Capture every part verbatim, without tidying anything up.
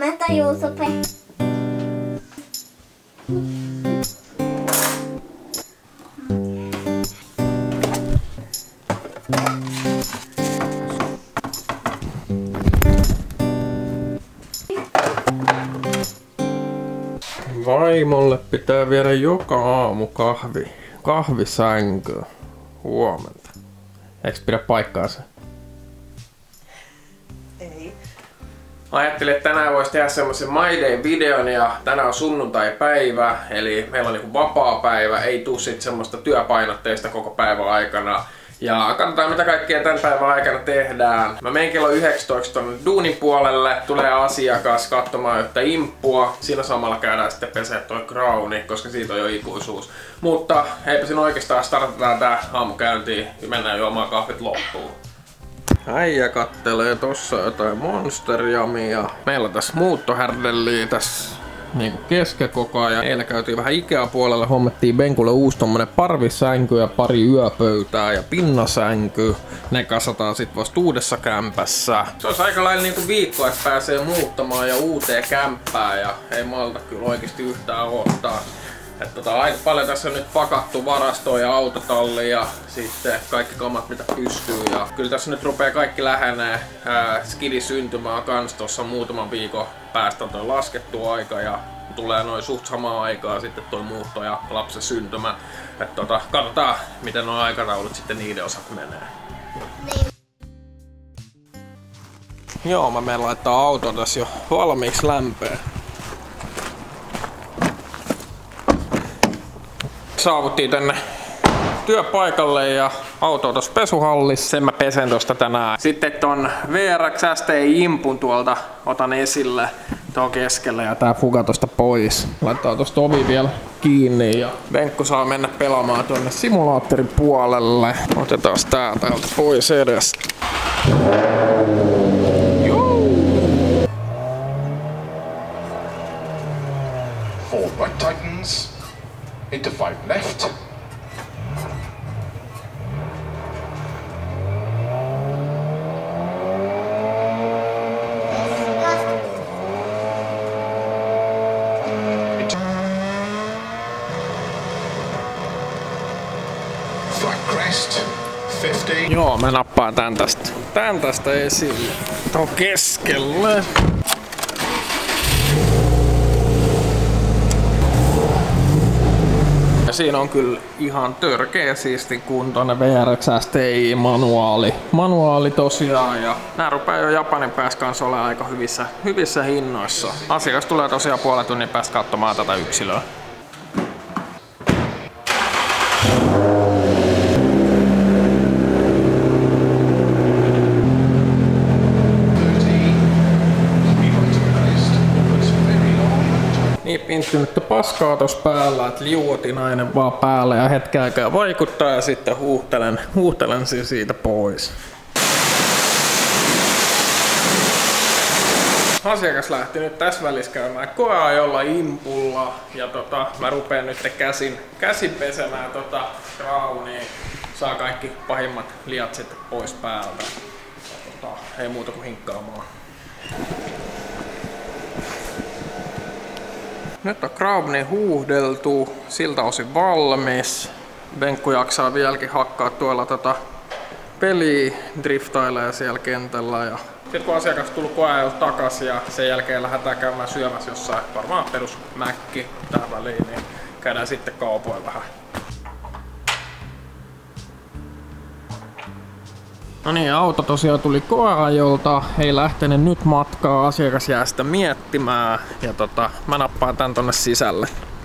huomenta, Juusope. Vaimolle pitää viedä joka aamu kahvi, kahvisänky. Huomenta. Eiks pidä paikkaansa? Ei. Ajattelin, että tänään voisi tehdä semmoisen My Day-videon ja tänään on sunnuntai-päivä, eli meillä on niinku vapaa päivä, ei tuu sit semmoista työpainotteista koko päivän aikana. Ja katsotaan mitä kaikkea tämän päivän aikana tehdään. Mä menen kello yhdeksäntoista tonne duunin puolelle, tulee asiakas katsomaan yhtä imppua. Siinä samalla käydään sitten pesee toi crowni, koska siitä on jo ikuisuus. Mutta eipä siinä oikeastaan startataan tää aamukäyntiin ja mennään juomaan kahvit loppuun. Äijä kattelee tossa jotain Monster Jamia. Meillä on tässä muuttohärdelliä tässä niinku kesken koko ajan. Eilen käytiin vähän Ikea-puolella, hommettiin Benkulle uusi tommonen parvisänky ja pari yöpöytää ja pinnasänky. Ne kasataan sit vasta uudessa kämpässä. Se olisi aika lailla niinku viikko, että pääsee muuttamaan ja uuteen kämppään ja ei malta kyllä oikeesti yhtään odottaa. Et tota, aika paljon tässä on nyt pakattu varastoa ja autotalli ja sitten kaikki kamat mitä pystyy. Ja kyllä tässä nyt rupeaa kaikki lähenee. Ää, skidi syntymää kans tossa muutaman viikon päästä on toi laskettu aika ja tulee noin suht samaan aikaan sitten toi muutto ja lapsen syntymä. Et tota, katsotaan miten nuo aikataulut sitten niiden osat menee. Niin. Joo, mä menen laittaa auto tässä jo valmiiksi lämpöön. Saavuttiin tänne työpaikalle ja auto on tossa pesuhallissa. Sen mä pesen tosta tänään. Sitten ton V R X S T I-impun tuolta otan esille tuon keskelle ja tää fuga tosta pois. Laittaa tosta ovi vielä kiinni ja Benkku saa mennä pelaamaan tonne simulaattorin puolelle. Otetaan tää täältä pois edestä. Four right tightens. Into five left. Into flat crest. fifty. Joo, mä nappaan tän tästä. Tän tästä esille. Tuon keskelle. Siinä on kyllä ihan törkeä siistin kuntoinen V R X S T I manuaali. Manuaali tosiaan ja nää rupeaa jo Japanin päässä kanssa olemaan aika hyvissä, hyvissä hinnoissa. Asiakas tulee tosiaan puolen tunnin päästä katsomaan tätä yksilöä. Niin pinttynyttä paskaa tossa päällä, että liuotinainen vaan päällä ja hetken aikaa vaikuttaa ja sitten huuhtelen, huuhtelen sen siitä pois. Asiakas lähti nyt tässä välissä käymään koeajolla impulla ja tota, mä rupeen nyt käsin, käsin pesemään tota crownia. Saa kaikki pahimmat liat sitten pois päältä. Tota, ei muuta kuin hinkkaamaan. Nyt on crowni huuhdeltu, siltä osin valmis. Benkku jaksaa vieläkin hakkaa tuolla tota peliä, driftailee siellä kentällä. Ja sitten kun asiakas tuli koeajalta takaisin ja sen jälkeen lähdetään käymään syömässä jossain, varmaan perus mäkki tähän väliin, niin käydään sitten kaupoilla vähän. No niin, auto tosiaan tuli koeajolta, ei lähtenyt nyt matkaa, asiakas jää sitä miettimään ja tota, mä nappaan tän tonne sisälle.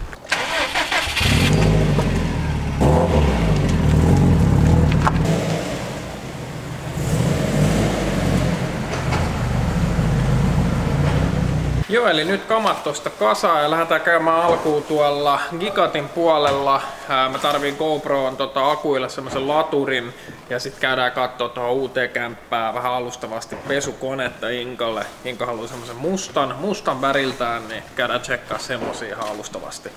Joo, eli nyt kamat tosta kasaan ja lähdetään käymään alkuun tuolla Gigatin puolella. Ää, mä tarviin GoProon tota, akuille semmosen laturin ja sit käydään kattoo tuohon uuteen kämppään vähän alustavasti pesukonetta Inkalle. Inka haluaa semmosen mustan, mustan väriltään, niin käydään tsekkaa semmosia ihan alustavasti.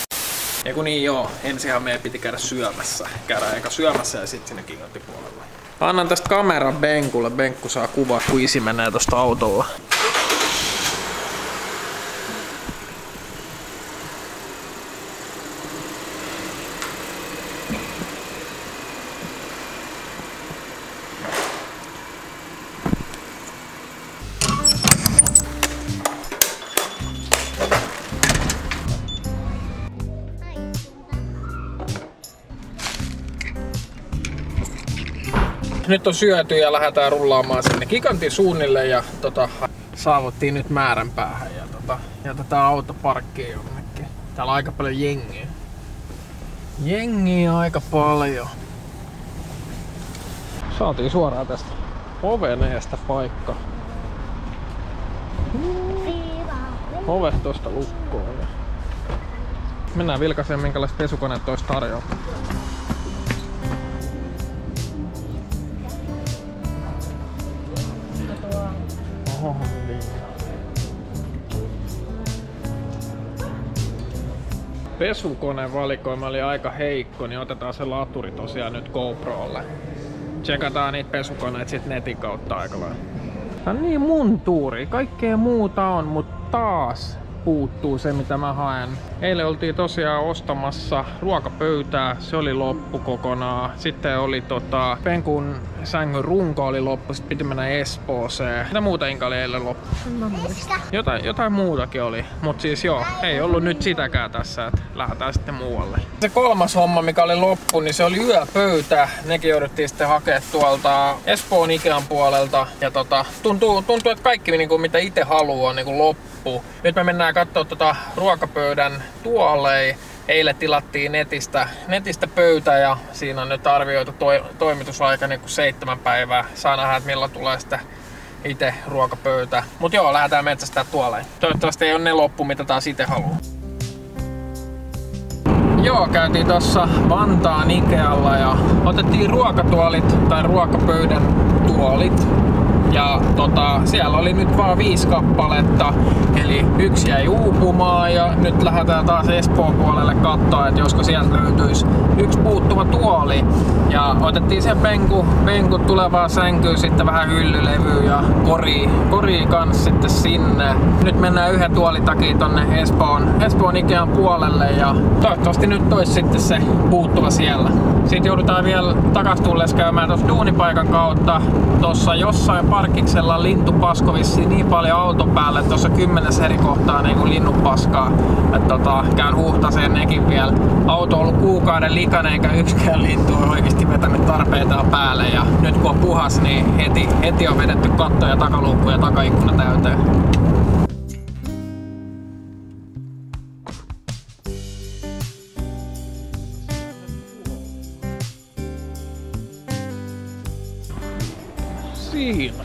Ja kun niin joo, ensinhan meidän piti käydä syömässä. Käydään eka syömässä ja sit sinne Gigatin puolella. Annan tästä kameran Benkulle. Benkku saa kuvaa, kun isi menee tosta autolla. Nyt on syöty ja lähdetään rullaamaan sinne gigantin suunnille ja tota, saavuttiin nyt määränpäähän ja tota, jätetään auto parkkiin jonnekin. Täällä on aika paljon jengiä. Jengiä aika paljon. Saatiin suoraan tästä oveneesta paikka. Ovet tosta lukkoon. Ja mennään vilkaiseen minkälaiset pesukoneet tois tarjoaa. Oho, niin. Pesukonevalikoima oli aika heikko, niin otetaan se laturi tosiaan nyt GoProlle. Tsekataan niitä pesukoneita sit netin kautta aika lailla. Tää on niin mun tuuri. Kaikkea muuta on, mutta taas puuttuu se mitä mä haen. Eilen oltiin tosiaan ostamassa ruokapöytää, se oli loppu kokonaan. Sitten oli tota, Benkun sängyn runko oli loppu, sit piti mennä Espooseen. Mitä muuta Inka oli eilen loppu? Jotain, jotain muutakin oli, mut siis joo, ei ollut nyt sitäkään tässä, että lähdetään sitten muualle. Se kolmas homma mikä oli loppu, niin se oli yöpöytä. Nekin jouduttiin sitten hakea tuolta Espoon Ikean puolelta. Ja tota, tuntuu, tuntuu että kaikki niinku, mitä itse haluaa on niinku loppu. Nyt me mennään katsoa tota ruokapöydän tuoleja. Eilen tilattiin netistä, netistä pöytä ja siinä on nyt arvioitu toi, toimitusaika niin kuin seitsemän päivää. Saa nähdä, että milloin tulee sitten itse ruokapöytä. Mut joo, lähdetään metsästää tuoleen. Toivottavasti ei ole ne loppu, mitä taas itse haluaa. Joo, käytiin tossa Vantaan Ikealla ja otettiin ruokatuolit tai ruokapöydän tuolit. Ja tota, siellä oli nyt vaan viisi kappaletta, eli yksi jäi uupumaan ja nyt lähdetään taas Espoon puolelle katsoa, että josko sieltä löytyisi yksi puuttuva tuoli. Ja otettiin sen penku, penku tulevaa sänkyyn, sitten vähän hyllylevyä ja kori, kori kans sitten sinne. Nyt mennään yhden tuolin takia tonne Espoon, Espoon Ikean puolelle ja toivottavasti nyt tois sitten se puuttuva siellä. Sitten joudutaan vielä takas tulles käymään tossa duunipaikan kautta. Tossa jossain parkiksella lintupasko vissiin niin paljon auton päälle, että tuossa kymmenes eri kohtaa niin linnupaskaa. Että tota, käyn huhtaseen nekin vielä. Auto on ollut kuukauden likainen eikä yksikään lintu on oikeasti vetänyt tarpeitaan päälle. Ja nyt kun on puhas, niin heti, heti on vedetty katto ja takaluukku ja takaikkuna täyteen. Siinä.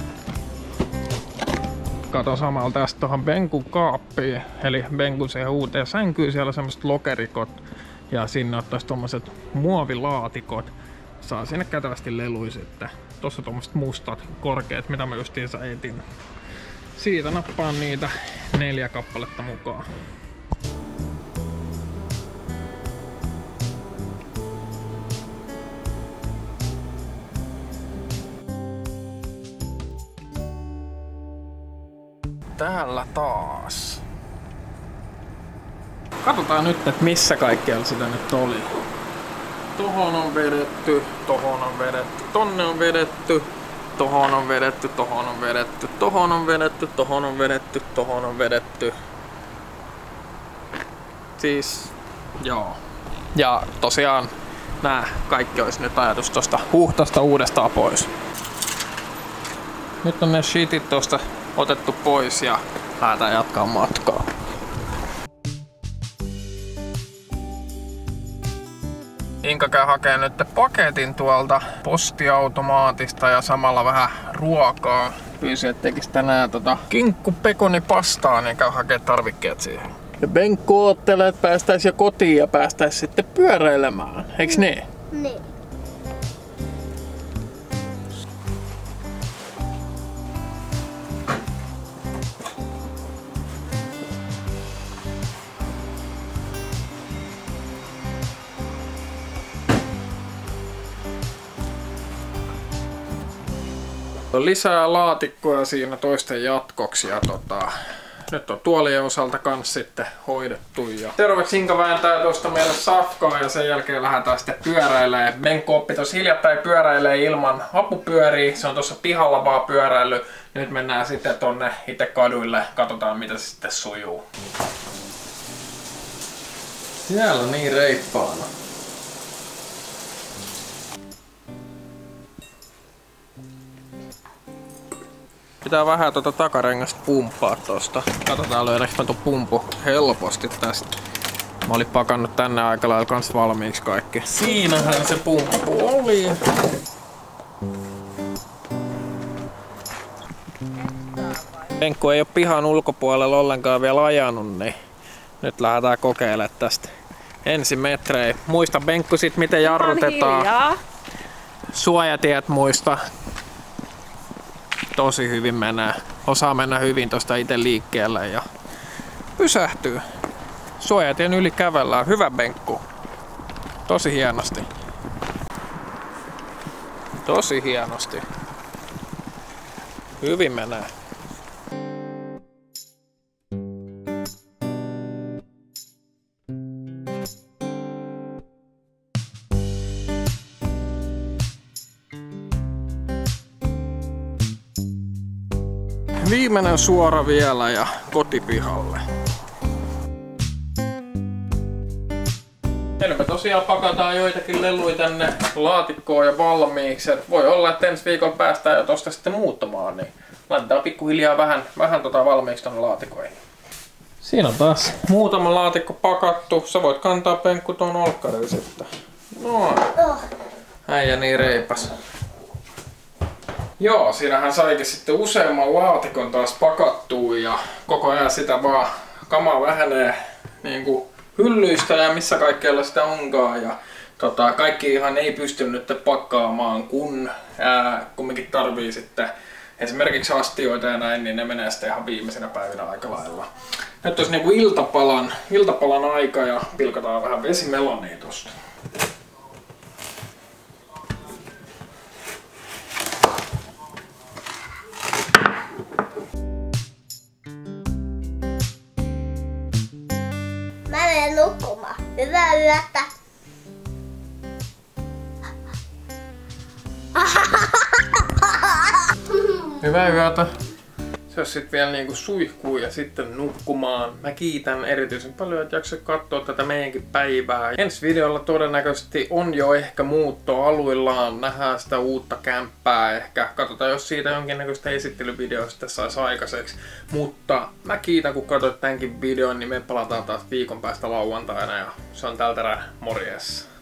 Kato samalla tästä tuohon Benkun kaappiin, eli Benkun siihen uuteen sänkyyn, siellä on semmoset lokerikot ja sinne ottais tommoset muovilaatikot. Saa sinne kätevästi leluja sitten. Tossa tommoset mustat korkeat, mitä mä justiinsa etin. Siitä nappaan niitä neljä kappaletta mukaan. Täällä taas. Katsotaan nyt, että missä kaikkialla sitä nyt oli. Tohon on vedetty, tohon on vedetty, tonne on vedetty, tohon on vedetty, tohon on vedetty, tohon on vedetty, tohon on vedetty, tohon on vedetty. Siis, joo. Ja tosiaan nää kaikki olisi nyt ajatus tosta huhtasta uudestaan pois. Nyt on ne shitit tosta otettu pois ja lähdetään jatkaa matkaa. Inka käy hakee nyt paketin tuolta postiautomaatista ja samalla vähän ruokaa. Pyysin, että tekis tänään tota kinkku pekoni pastaa, niin käy hakee tarvikkeet siihen. Ja Benkku oottelee, että päästäis jo kotiin ja päästäis sitten pyöräilemään. Eiks niin? Niin. On lisää laatikkoja siinä toisten jatkoksi ja tota, nyt on tuolien osalta kans sitten hoidettu. Ja seuraavaksi Inka vääntää tuosta meille safkaa ja sen jälkeen lähdetään sitten pyöräilemään. Benko oppi tossa hiljattain pyöräilee ilman vapupyöriä. Se on tuossa pihalla vaan pyöräily. Nyt mennään sitten tonne itse kaduille. Katsotaan mitä se sitten sujuu. Siellä on niin reippaana. Pitää vähän tuota takarengasta pumppaa tosta. Katsotaan löydäänkö mä tuon pumpu helposti tästä. Mä olin pakannut tänne aika lailla kans valmiiksi kaikki. Siinähän se pumppu oli. Penkku ei oo pihan ulkopuolella ollenkaan vielä ajanut, niin nyt lähdetään kokeilemaan tästä ensimetrejä. Muista Benkku sit miten jarrutetaan. Suojatiet muista. Tosi hyvin menee. Osaa mennä hyvin tosta itse liikkeelle ja pysähtyy. Suojatien yli kävellään. Hyvä Benkku. Tosi hienosti. Tosi hienosti. Hyvin menee. Viimeinen suora vielä ja kotipihalle. Nyt me tosiaan pakataan joitakin leluja tänne laatikkoon ja valmiiksi. Et voi olla, että ensi viikolla päästään jo tosta sitten muuttamaan, niin laitetaan pikkuhiljaa vähän, vähän tota valmiiksi tonne laatikoihin. Siinä on taas muutama laatikko pakattu. Sä voit kantaa Penkku tuon olkkarin sitten. Noin. Äijä niin reipas. Joo, siinähän saikin sitten useamman laatikon taas pakattua ja koko ajan sitä vaan kamaa vähenee niin kuin hyllyistä ja missä kaikkialla sitä onkaan. Ja tota, kaikki ihan ei pysty nyt pakkaamaan, kun ää, kumminkin tarvii sitten esimerkiksi astioita ja näin, niin ne menee sitten ihan viimeisenä päivinä aika lailla. Nyt olisi niin kuin iltapalan, iltapalan aika ja pilkataan vähän vesimelonia tosta. Mä menen nukkumaan. Hyvää yötä. Hyvää yötä. Se olisi sitten vielä niinku suihkuu ja sitten nukkumaan. Mä kiitän erityisen paljon, että jaksoit katsoa tätä meidänkin päivää. Ensi videolla todennäköisesti on jo ehkä muutto aluillaan. Nähdään sitä uutta kämppää ehkä. Katsotaan, jos siitä jonkinnäköistä esittelyvideoa sitten saisi aikaiseksi. Mutta mä kiitän, kun katsoit tämänkin videon, niin me palataan taas viikon päästä lauantaina. Ja se on tältä erää. Morjes!